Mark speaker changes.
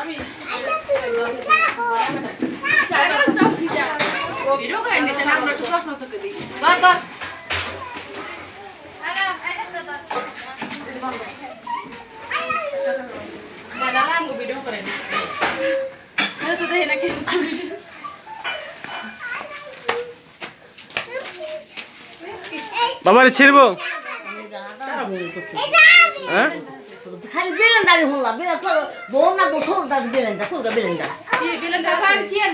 Speaker 1: বাবারে ছিড়বো
Speaker 2: খালি বেলেন্দারি হল্লা বেলেন্দার বোন না গোসল দাস বেলেন্দার ফুলকা বেলেন্দার